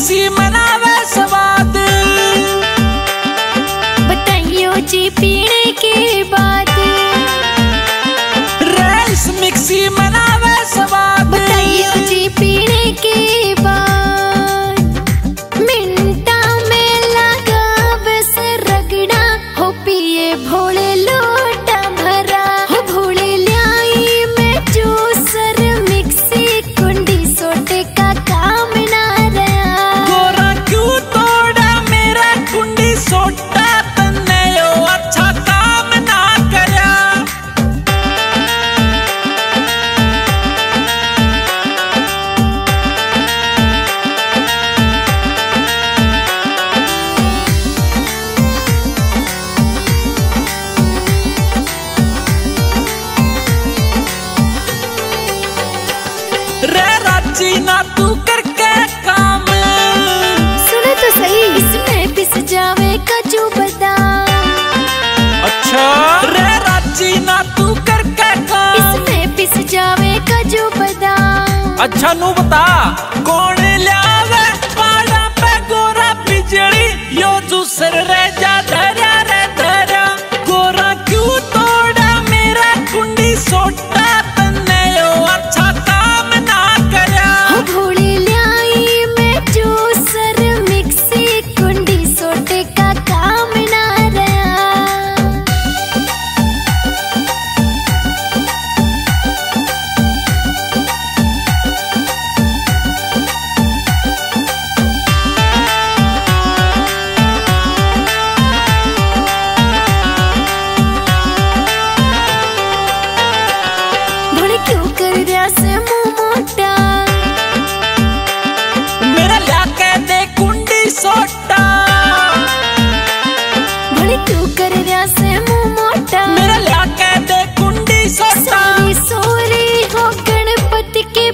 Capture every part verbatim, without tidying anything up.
Mixie मनावे स्वाद, बताइयो जी पीने के बाद। रेस मिक्सी मनावे स्वाद, बताइयो जी पीने के बाद। मिनटा में लगा बस रगड़ा हो पिए भोले लोटा भरा हो भोले लाई में जूसर मिक्सी कुंडी सोटे का काम ना रहा। गोरा क्यों तोड़ा मेरा कुंडी सोटा, तन्ने यो अच्छा काम ना करया। रे राजी ना तू करके काम, सुनो तो सही, इसमें पिस जावे काजू बादाम। अच्छा रे राजी ना तू करके काम, इसमें पिस जावे काजू बादाम। अच्छा नू बता कौन लावे पहाड़ा पे गोरा बिजली, यो जूसर रे जा धरा रे धरा। गोरा क्यों तोड़ा मेरा कुंडी सोटा, तन्ने यो अच्छा काम ना करया। हो भोले लाई में जूसर मिक्सी कुंडी सोटे का काम ना रहा। भोले क्यों कर रहा से मुंह मोटा, मेरा लाके दे कुंडी सोटा, भोले क्यों कर रहा से मुंह मोटा। मेरा लाके दे कुंडी सोटा। सोरी सोरी हो गणपति के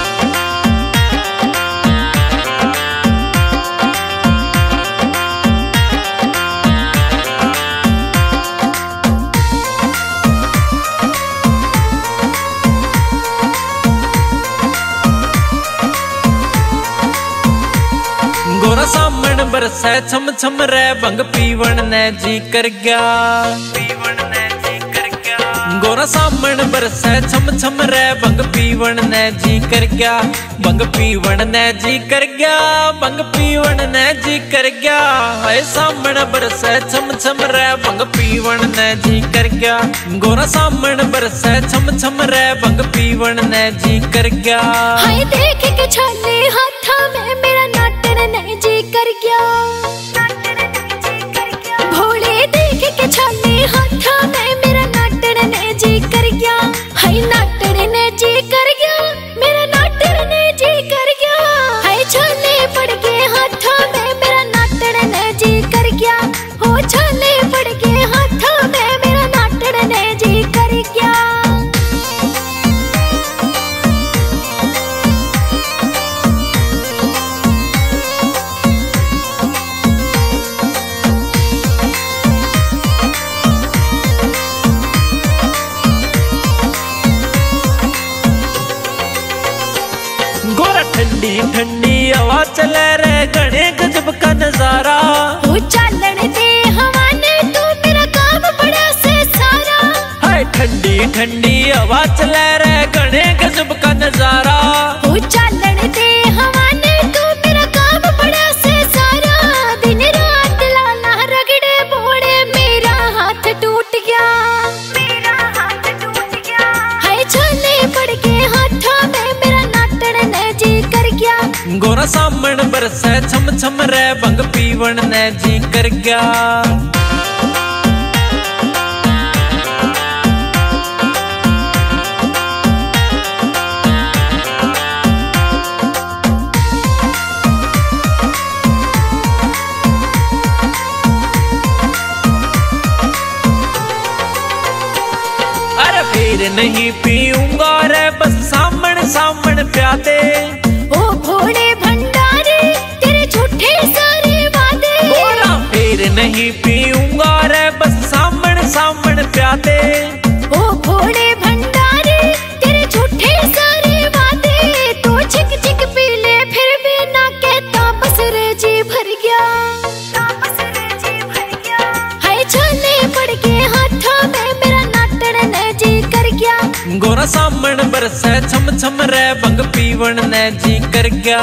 गोरा सामण बरसै छम छम रे भंग पीवण ने जी कर गया। गोरा सामण बरसै छम छम रे भंग पीवण ने जी कर गया। भंग पीवण ने जी कर गया, भंग पीवण ने जी कर गया। हाय सामण बरसै छम छम रे भंग पीवण ने जी कर गया। गोरा सामण बरसै छम छम रे भंग पीवण ने जी कर गया। हाय देख के छाले हाथा में मेरा नाटन नहीं जी कर गया। भोले देख के छाले हाथा में मेरा नाटन नहीं जी कर गया। हाय नाटन ने जी कर गया, मेरा नाटन ने जी कर गया। हाय छाले पड़ गए हाथा में मेरा नाटन ने जी कर गया। हो छाले पड़ गए हाथा में मेरा नाटन ने जी कर गया। गोरा ठंडी ठंडी हवा चले रे घने गजब का नजारा। वो चालन दे हवा ने तू मेरा काम बड़ा से सारा। हाय ठंडी ठंडी हवा चले रे घने गजब का नजारा। वो चालन दे हवा ने तू मेरा काम बड़ा से सारा। दिन रात लाला रगड़े बोड़े मेरा हाथ टूट गया। मेरा हाथ टूट गया। हाय छाले पड़ के हाथा में मेरा नाटन ने जी कर गया। गोरा सामण बरसै छम छम रे भंग पीवण ने जी कर गया। अरे फिर नहीं पीऊंगा रे बस सामण सामण प्यादे। ओ भोले भंडारे तेरे झूठे सारे वादे। गोरा फिर नहीं पीऊंगा रे बस सामण सामण प्यादे। ओ भोले भंडारे तेरे झूठे सारे वादे। तो छिक छिक पी ले फिर भी ना कहता बस बरसे छम छम रे भंग पीवण ने जी कर गया।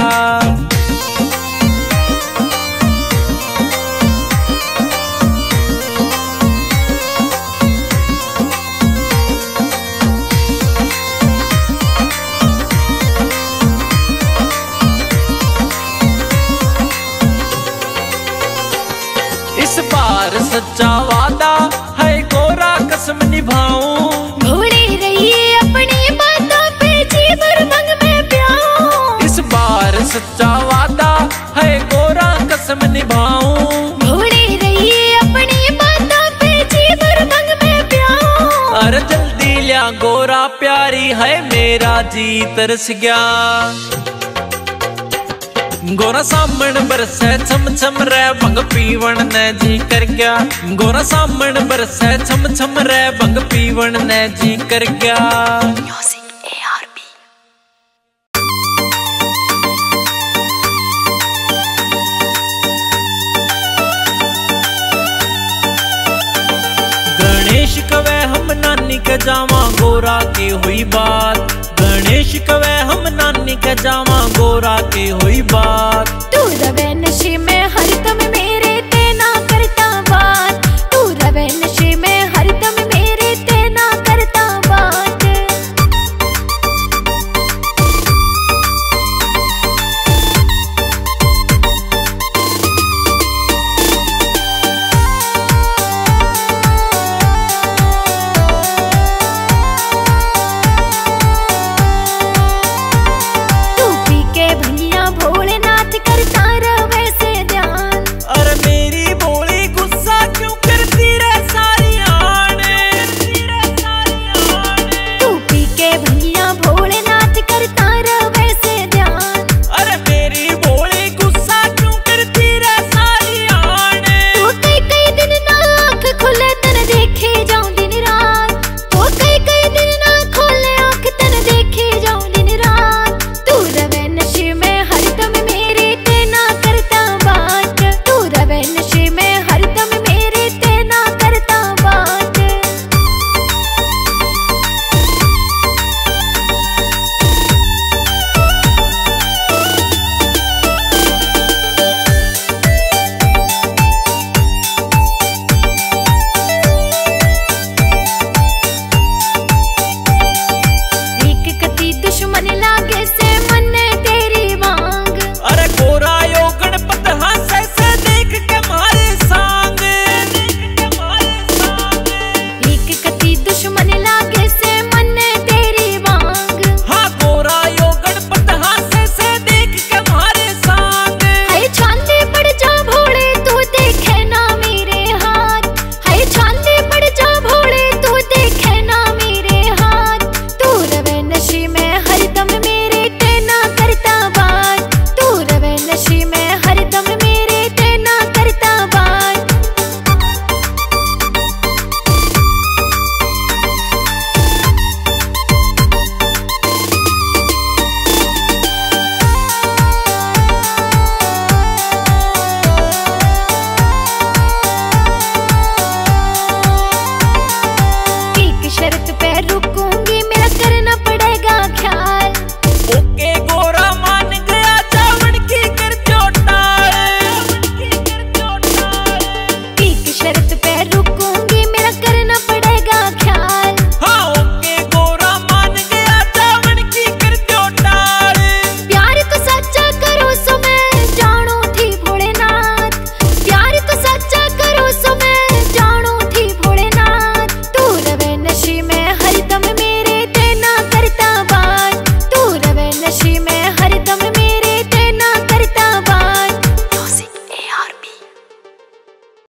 इस बार सच्चा वादा है गोरा कसम निभाऊं, घोड़े रहिए अपनी बातों पे जी भर भंग में प्याऊं। इस बार सच्चा वादा है गोरा कसम निभाऊं, घोड़े रहिए अपनी बातों पे जी भर भंग में प्याऊं। अरे जल्दी लिया गोरा प्यारी है मेरा जी तरस गया। गोरा सामण बरसे छम छम रे भंग पीवण ने जी कर गया। गोरा सामण बरसे छम छम रे भंग पीवण ने जी कर गया। Music A R B. गणेश कवे हम नानी के जावा गोरा की हुई बात, गणेश कवे हम नानी के जावा गोरा की हुई बात।